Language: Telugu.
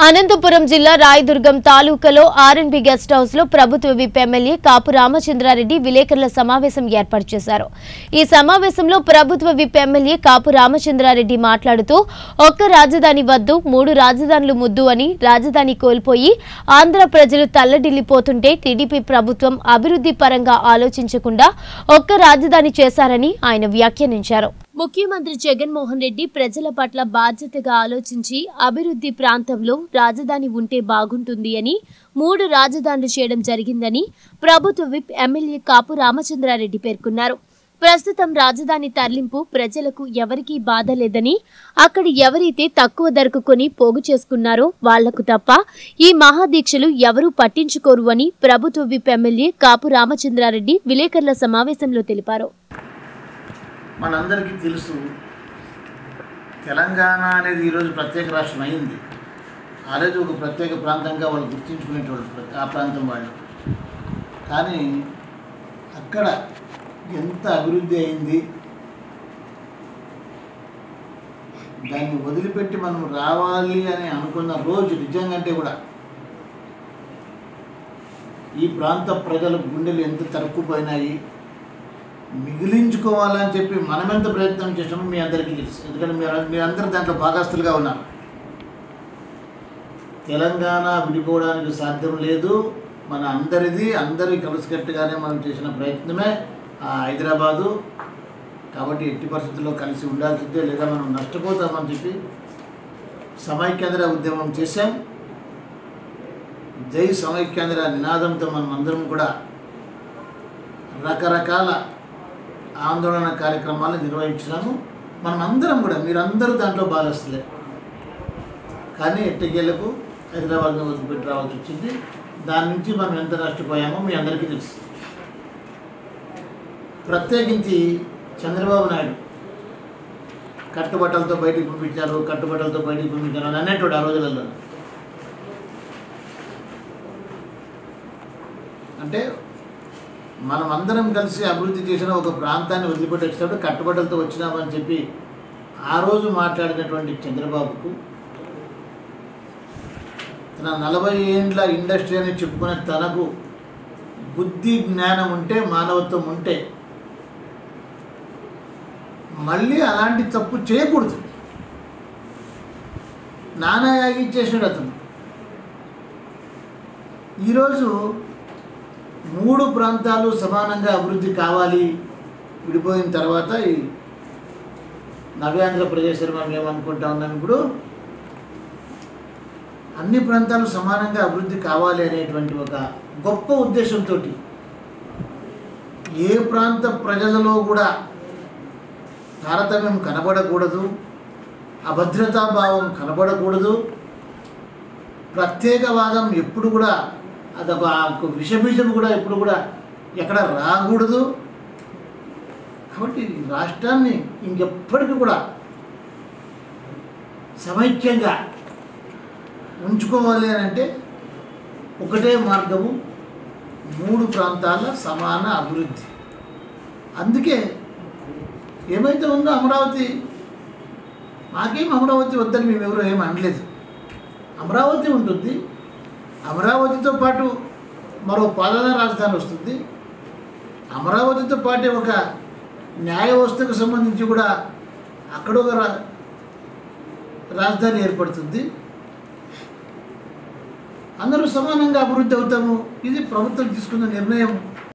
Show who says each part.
Speaker 1: అనంతపురం జిల్లా రాయదుర్గం తాలూకాలో ఆర్ఎన్బి గెస్ట్ హౌస్ లో ప్రభుత్వ విప్ ఎమ్మెల్యే కాపు రామచంద్రారెడ్డి విలేకరుల సమావేశం ఏర్పాటు చేశారు। ఈ సమావేశంలో ప్రభుత్వ విప్ ఎమ్మెల్యే కాపు రామచంద్రారెడ్డి మాట్లాడుతూ ఒక్క రాజధాని వద్దు మూడు రాజధానులు ముద్దు అని రాజధాని కోల్పోయి ఆంధ్ర ప్రజలు తల్లడిల్లిపోతుంటే టీడీపీ ప్రభుత్వం అభివృద్ధి పరంగా ఆలోచించకుండా ఒక్క రాజధాని చేశారని ఆయన వ్యాఖ్యానించారు। ముఖ్యమంత్రి జగన్మోహన్ రెడ్డి ప్రజల పట్ల బాధ్యతగా ఆలోచించి అభివృద్ధి ప్రాంతంలో రాజధాని ఉంటే బాగుంటుంది అని మూడు రాజధానులు చేయడం జరిగిందని ప్రభుత్వ విప్ ఎమ్మెల్యే కాపు రామచంద్రారెడ్డి పేర్కొన్నారు। ప్రస్తుతం రాజధాని తరలింపు ప్రజలకు ఎవరికీ బాధ లేదని అక్కడ ఎవరైతే తక్కువ ధరకు కొని పోగు చేసుకున్నారో వాళ్లకు తప్ప ఈ మహాదీక్షలు ఎవరూ పట్టించుకోరు అని ప్రభుత్వ విప్ ఎమ్మెల్యే కాపు రామచంద్రారెడ్డి విలేకరుల సమావేశంలో తెలిపారు।
Speaker 2: మనందరికీ తెలుసు తెలంగాణ అనేది ఈరోజు ప్రత్యేక రాష్ట్రం అయింది। ఆ రోజు ఒక ప్రత్యేక ప్రాంతంగా వాళ్ళు గుర్తించుకునేటోళ్ళు ఆ ప్రాంతం వాళ్ళు। కానీ అక్కడ ఎంత అభివృద్ధి అయింది, దాన్ని వదిలిపెట్టి మనం రావాలి అని అనుకున్న రోజు నిజంగా అంటే కూడా ఈ ప్రాంత ప్రజల గుండెలు ఎంత తరుక్కుపోయినాయి, మిగిలించుకోవాలని చెప్పి మనమెంత ప్రయత్నం చేసామో మీ అందరికీ తెలుసు। ఎందుకంటే మీరందరూ దాంట్లో భాగస్తులుగా ఉన్నారు। తెలంగాణ విడిపోవడానికి సాధ్యం లేదు, మన అందరి కలిసికట్టుగానే మనం చేసిన ప్రయత్నమే హైదరాబాదు। కాబట్టి ఎట్టి పరిస్థితుల్లో కలిసి ఉండాల్సిందే, లేదా మనం నష్టపోతామని చెప్పి సమైక్యాంధ్ర ఉద్యమం చేశాం। జై సమైక్యాంధ్ర నినాదంతో మనం అందరం కూడా రకరకాల ఆందోళన కార్యక్రమాలు నిర్వహించినాము। మనం అందరం కూడా మీరందరూ దాంట్లో భాగస్తులే। కానీ ఎట్టకేలకు హైదరాబాద్లో వదిలిపెట్టి రావాల్సి వచ్చింది। దాని నుంచి మనం ఎంత నష్టపోయామో మీ అందరికీ తెలుసు। ప్రత్యేకించి చంద్రబాబు నాయుడు కట్టుబట్టలతో బయటికి పంపించారు అని అనేటోడు ఆ రోజులలో। అంటే మనం అందరం కలిసి అభివృద్ధి చేసిన ఒక ప్రాంతాన్ని వదిలిపెట్టి వచ్చినప్పుడు కట్టుబట్టలతో వచ్చినామని చెప్పి ఆ రోజు మాట్లాడినటువంటి చంద్రబాబుకు తన 40 ఏండ్ల ఇండస్ట్రీ అని చెప్పుకునే తనకు బుద్ధి జ్ఞానం ఉంటే, మానవత్వం ఉంటే మళ్ళీ అలాంటి తప్పు చేయకూడదు। నానా యాగిచ్చేసాడు అతను। ఈరోజు మూడు ప్రాంతాలు సమానంగా అభివృద్ధి కావాలి విడిపోయిన తర్వాత ఈ నవ్యాంధ్రప్రదేశ్ మనం ఏమనుకుంటా ఉన్నాం, ఇప్పుడు అన్ని ప్రాంతాలు సమానంగా అభివృద్ధి కావాలి అనేటువంటి ఒక గొప్ప ఉద్దేశంతో ఏ ప్రాంత ప్రజలలో కూడా తారతమ్యం కనబడకూడదు, అభద్రతాభావం కనబడకూడదు, ప్రత్యేకవాదం ఎప్పుడు కూడా అదొక విషబీజం కూడా ఎప్పుడు కూడా ఎక్కడ రాకూడదు। కాబట్టి రాష్ట్రాన్ని ఇంకెప్పటికీ కూడా సమైక్యంగా ఉంచుకోవాలి అని అంటే ఒకటే మార్గము, మూడు ప్రాంతాల సమాన అభివృద్ధి। అందుకే ఏమైతే ఉందో అమరావతి, మాకేం అమరావతి వద్దని మేమెవరూ ఏం అనలేదు। అమరావతి ఉంటుంది, అమరావతితో పాటు మరో పాలనా రాజధాని వస్తుంది, అమరావతితో పాటు ఒక న్యాయ వ్యవస్థకు సంబంధించి కూడా అక్కడ ఒక రాజధాని ఏర్పడుతుంది। అందరూ సమానంగా అభివృద్ధి అవుతాము। ఇది ప్రభుత్వం తీసుకున్న నిర్ణయం।